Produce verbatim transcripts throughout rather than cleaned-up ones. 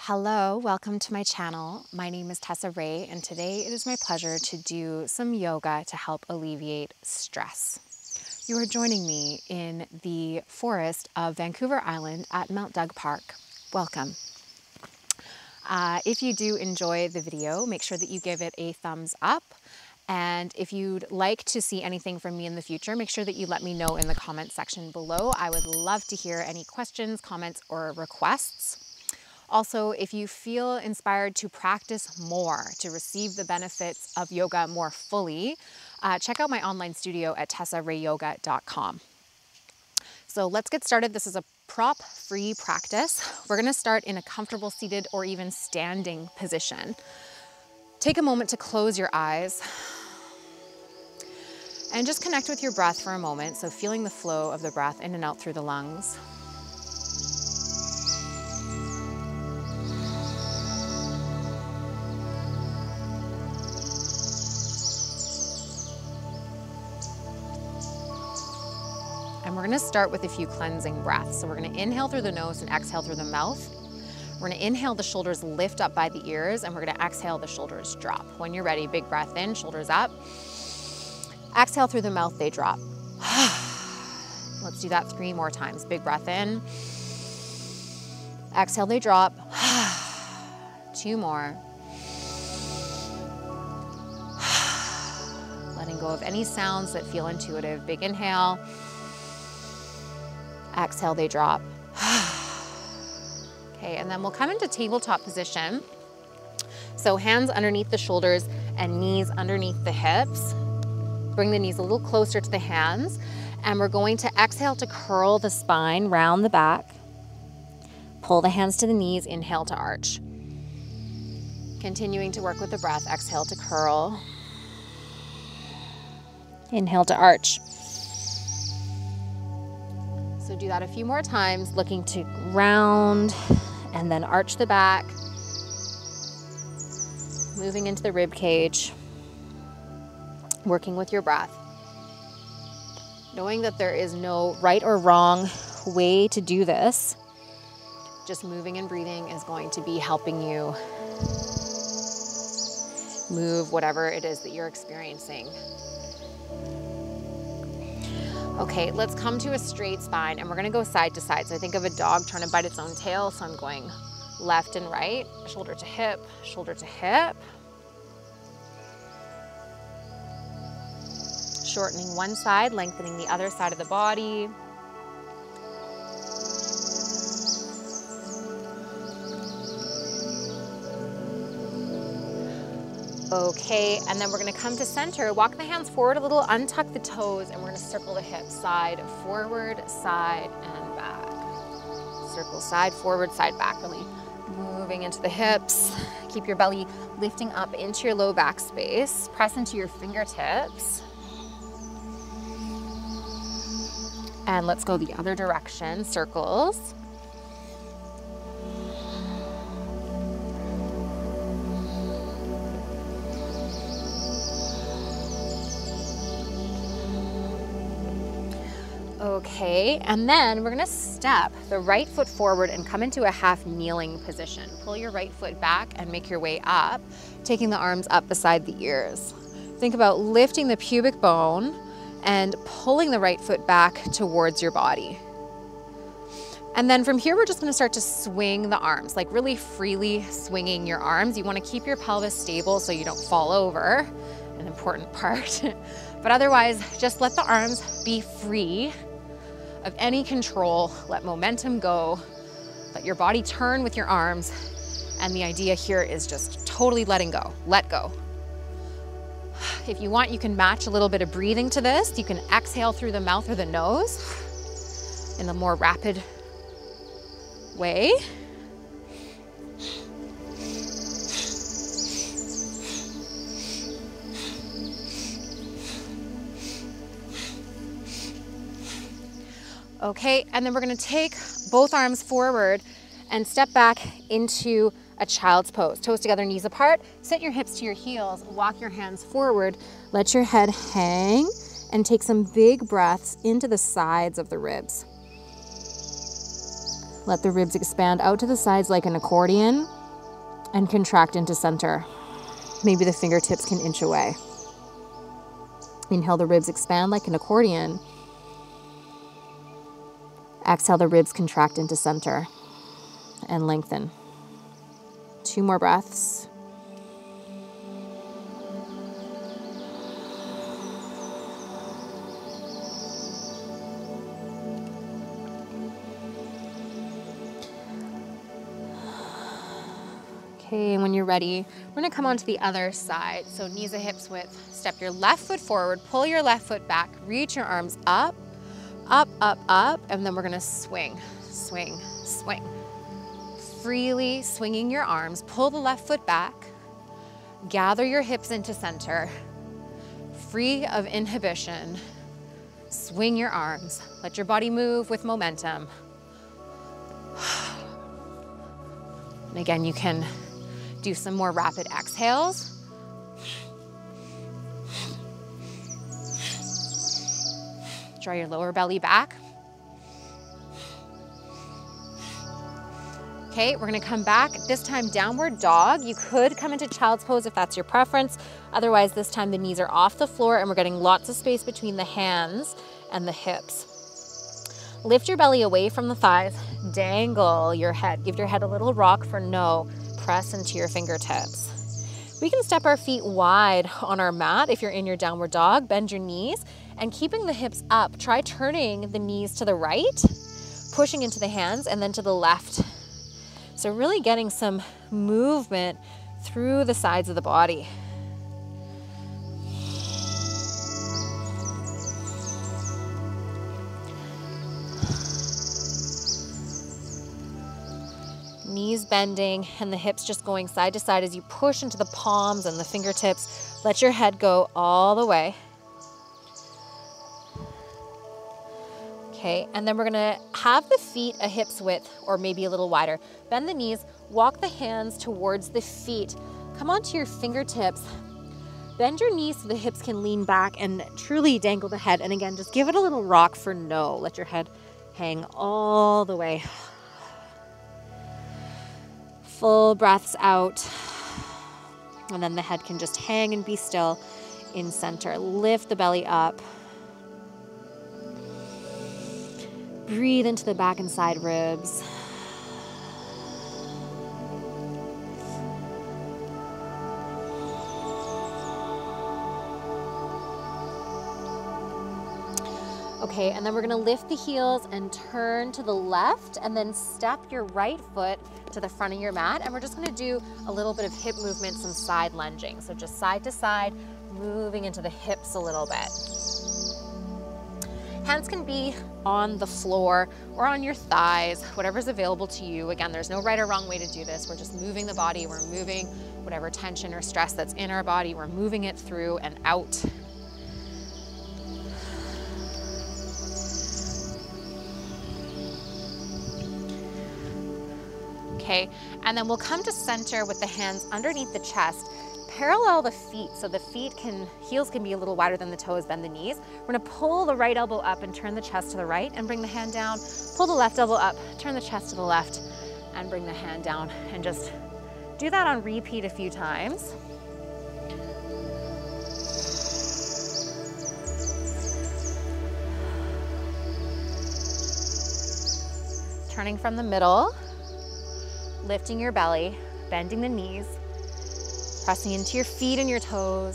Hello, welcome to my channel. My name is Tessa Rae, and today it is my pleasure to do some yoga to help alleviate stress. You are joining me in the forest of Vancouver Island at Mount Doug Park. Welcome. Uh, if you do enjoy the video, make sure that you give it a thumbs up. And if you'd like to see anything from me in the future, make sure that you let me know in the comment section below. I would love to hear any questions, comments, or requests. Also, if you feel inspired to practice more, to receive the benefits of yoga more fully, uh, check out my online studio at tessa rae yoga dot com. So let's get started. This is a prop-free practice. We're gonna start in a comfortable seated or even standing position. Take a moment to close your eyes and just connect with your breath for a moment. So feeling the flow of the breath in and out through the lungs. And we're gonna start with a few cleansing breaths. So we're gonna inhale through the nose and exhale through the mouth. We're gonna inhale, the shoulders lift up by the ears, and we're gonna exhale, the shoulders drop. When you're ready, big breath in, shoulders up. Exhale through the mouth, they drop. Let's do that three more times. Big breath in. Exhale, they drop. Two more. Letting go of any sounds that feel intuitive. Big inhale. Exhale, they drop. Okay, and then we'll come into tabletop position. So hands underneath the shoulders and knees underneath the hips. Bring the knees a little closer to the hands. And we're going to exhale to curl the spine, round the back. Pull the hands to the knees, inhale to arch. Continuing to work with the breath, exhale to curl. Inhale to arch. So do that a few more times, looking to round and then arch the back. Moving into the rib cage. Working with your breath. Knowing that there is no right or wrong way to do this. Just moving and breathing is going to be helping you move whatever it is that you're experiencing. Okay, let's come to a straight spine, and we're gonna go side to side. So I think of a dog trying to bite its own tail, so I'm going left and right, shoulder to hip, shoulder to hip. Shortening one side, lengthening the other side of the body. Okay, and then we're gonna come to center, walk the hands forward a little, untuck the toes, and we're gonna circle the hips, side, forward, side, and back. Circle side, forward, side, back, really moving into the hips. Keep your belly lifting up into your low back space. Press into your fingertips. And let's go the other direction, circles. Okay, and then we're gonna step the right foot forward and come into a half kneeling position. Pull your right foot back and make your way up, taking the arms up beside the ears. Think about lifting the pubic bone and pulling the right foot back towards your body. And then from here, we're just gonna start to swing the arms, like really freely swinging your arms. You wanna keep your pelvis stable so you don't fall over, an important part. But otherwise, just let the arms be free of any control. Let momentum go. Let your body turn with your arms. And the idea here is just totally letting go, let go. If you want, you can match a little bit of breathing to this. You can exhale through the mouth or the nose in a more rapid way. Okay, and then we're gonna take both arms forward and step back into a child's pose. Toes together, knees apart. Sit your hips to your heels, walk your hands forward, let your head hang, and take some big breaths into the sides of the ribs. Let the ribs expand out to the sides like an accordion and contract into center. Maybe the fingertips can inch away. Inhale, the ribs expand like an accordion. Exhale, the ribs contract into center and lengthen. Two more breaths. Okay, and when you're ready, we're gonna come onto the other side. So knees to hips width, step your left foot forward, pull your left foot back, reach your arms up, up, up, up, and then we're gonna swing, swing, swing. Freely swinging your arms, pull the left foot back, gather your hips into center, free of inhibition, swing your arms, let your body move with momentum. And again, you can do some more rapid exhales. Draw your lower belly back. Okay, we're gonna come back, this time downward dog. You could come into child's pose if that's your preference. Otherwise, this time the knees are off the floor and we're getting lots of space between the hands and the hips. Lift your belly away from the thighs, dangle your head. Give your head a little rock for no. Press into your fingertips. We can step our feet wide on our mat if you're in your downward dog. Bend your knees and keeping the hips up, try turning the knees to the right, pushing into the hands and then to the left. So really getting some movement through the sides of the body. Knees bending and the hips just going side to side as you push into the palms and the fingertips. Let your head go all the way. Okay, and then we're gonna have the feet a hip's width or maybe a little wider. Bend the knees, walk the hands towards the feet. Come onto your fingertips. Bend your knees so the hips can lean back and truly dangle the head. And again, just give it a little rock for no. Let your head hang all the way. Full breaths out. And then the head can just hang and be still in center. Lift the belly up. Breathe into the back and side ribs. Okay, and then we're gonna lift the heels and turn to the left and then step your right foot to the front of your mat. And we're just gonna do a little bit of hip movement, some side lunging. So just side to side, moving into the hips a little bit. Hands can be on the floor or on your thighs, whatever's available to you. Again, there's no right or wrong way to do this. We're just moving the body. We're moving whatever tension or stress that's in our body. We're moving it through and out. Okay, and then we'll come to center with the hands underneath the chest. Parallel the feet, so the feet can, heels can be a little wider than the toes, bend the knees. We're gonna pull the right elbow up and turn the chest to the right and bring the hand down. Pull the left elbow up, turn the chest to the left and bring the hand down. And just do that on repeat a few times. Turning from the middle, lifting your belly, bending the knees, pressing into your feet and your toes.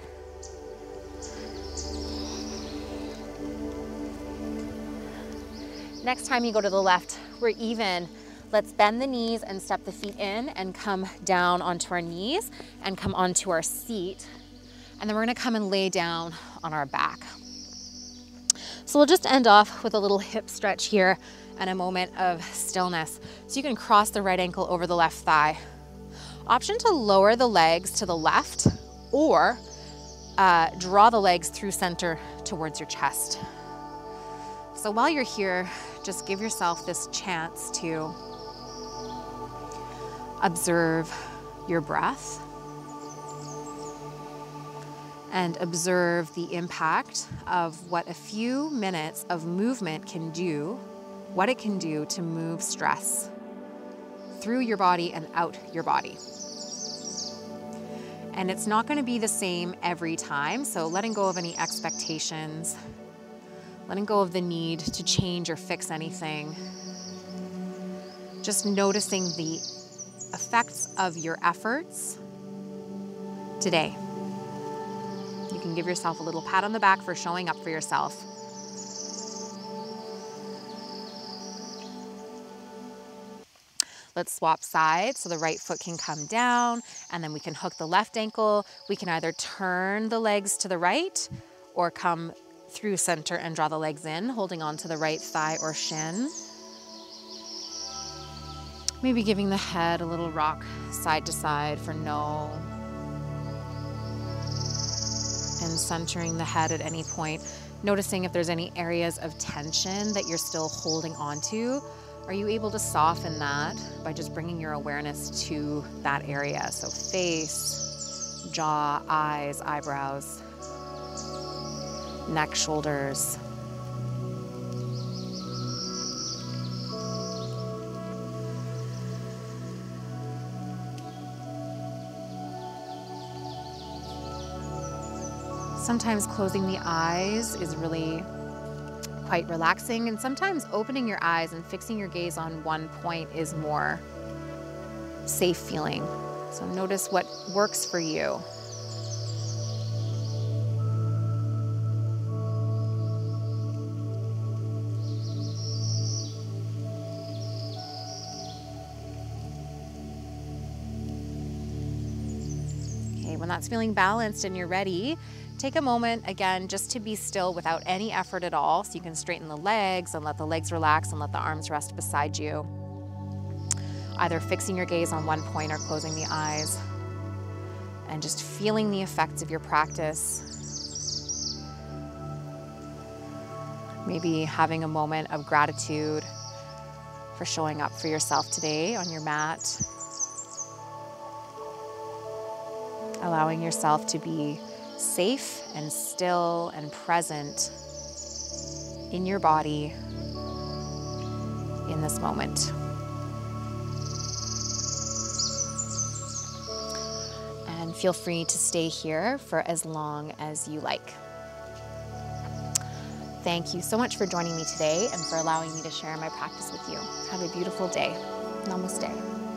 Next time you go to the left, we're even. Let's bend the knees and step the feet in and come down onto our knees and come onto our seat. And then we're gonna come and lay down on our back. So we'll just end off with a little hip stretch here and a moment of stillness. So you can cross the right ankle over the left thigh. Option to lower the legs to the left or uh, draw the legs through center towards your chest. So while you're here, just give yourself this chance to observe your breath and observe the impact of what a few minutes of movement can do what it can do to move stress through your body and out your body. And it's not going to be the same every time, so letting go of any expectations, letting go of the need to change or fix anything, just noticing the effects of your efforts today. You can give yourself a little pat on the back for showing up for yourself. Let's swap sides so the right foot can come down, and then we can hook the left ankle. We can either turn the legs to the right or come through center and draw the legs in, holding on to the right thigh or shin. Maybe giving the head a little rock side to side for no. And centering the head at any point, noticing if there's any areas of tension that you're still holding on to. Are you able to soften that by just bringing your awareness to that area? So face, jaw, eyes, eyebrows, neck, shoulders. Sometimes closing the eyes is really quite relaxing, and sometimes opening your eyes and fixing your gaze on one point is more safe feeling. So notice what works for you. Okay, when that's feeling balanced and you're ready, take a moment, again, just to be still without any effort at all, so you can straighten the legs and let the legs relax and let the arms rest beside you. Either fixing your gaze on one point or closing the eyes. And just feeling the effects of your practice. Maybe having a moment of gratitude for showing up for yourself today on your mat. Allowing yourself to be safe and still and present in your body in this moment. And feel free to stay here for as long as you like. Thank you so much for joining me today and for allowing me to share my practice with you. Have a beautiful day. Namaste.